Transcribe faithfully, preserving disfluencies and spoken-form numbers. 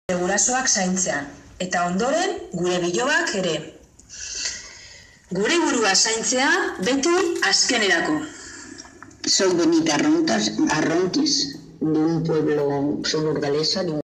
gurasoak zaintzea, eta ondoren gure bilobak ere. Gure burua zaintzea beti azkenerako. Soy Benita Arrontas, Arrontis, de un pueblo, soy burgalesa, de un